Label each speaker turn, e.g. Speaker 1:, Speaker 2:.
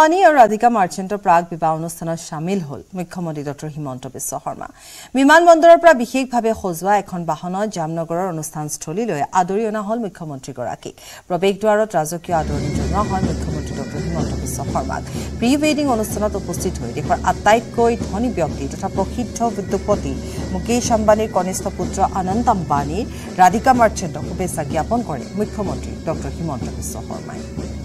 Speaker 1: Ani और राधिका मार्चेंटर प्राग विवाह अनुष्ठाনত शामिल हल मुख्यमंत्री डॉ हिमंत बिश्व शर्मा विमानबंदৰৰ পৰা বিশেষভাৱে খজোৱা এখন বাহনত জামনগৰৰ অনুষ্ঠানস্থলীলৈ আদৰি অনা হল মুখ্যমন্ত্ৰী গৰাকী প্ৰৱেশদ্বাৰত ৰাজকীয় আদৰণি জনোৱা হয় মুখ্যমন্ত্ৰী ডঃ হিমন্ত বিশ্ব শৰ্মাক প্ৰি ৱেডিং অনুষ্ঠানত উপস্থিত হৈ দেশৰ আটাইতকৈ ধনী ব্যক্তি তথা প্ৰসিদ্ধ উদ্যোগপতি মুকেশ আম্বানীৰ কনিষ্ঠ পুত্ৰ অনন্ত আম্বানীৰ ৰাধিকা মাৰ্চেন্টক শুভেচ্ছা জ্ঞাপন কৰে মুখ্যমন্ত্ৰী ডঃ হিমন্ত বিশ্ব শৰ্মাই